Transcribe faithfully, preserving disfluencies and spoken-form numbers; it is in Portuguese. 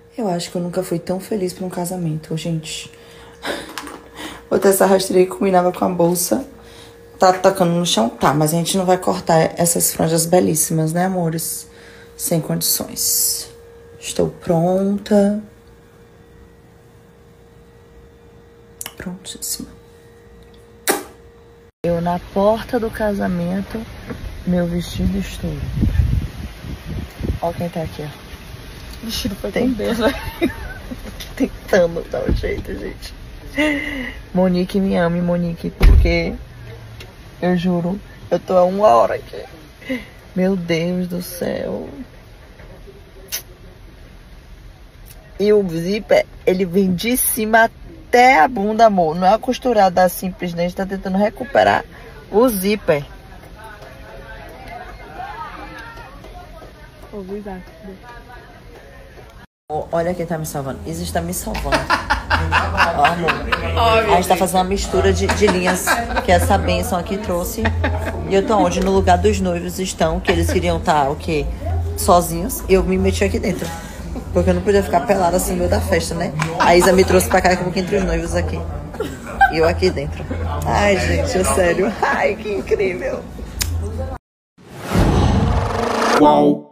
Eu acho que eu nunca fui tão feliz pra um casamento, gente. Botei essa rastreira que combinava com a bolsa. Tá tacando no chão? Tá, mas a gente não vai cortar essas franjas belíssimas, né, amores? Sem condições. Estou pronta. Prontíssima. Eu na porta do casamento, meu vestido estouro. Olha quem tá aqui, ó. O vestido foi Tem com Deus, né? Tentando dar um jeito, gente. Monique, me ame, Monique, porque eu juro, eu tô há uma hora aqui. Meu Deus do céu. E o zíper, ele vem de cima até a bunda, amor. Não é a costurada simples, né? A gente tá tentando recuperar o zíper. Ouvi, Isaac. Olha quem tá me salvando. Isa está me salvando. Ó, amor. A gente tá fazendo uma mistura de, de linhas que essa bênção aqui trouxe. E eu tô onde? No lugar dos noivos estão, que eles queriam estar, o quê? Sozinhos. E eu me meti aqui dentro. Porque eu não podia ficar pelada assim no meio da festa, né? A Isa me trouxe pra cá, que eu fiquei entre os noivos aqui. E eu aqui dentro. Ai, gente, é sério. Ai, que incrível. Uau.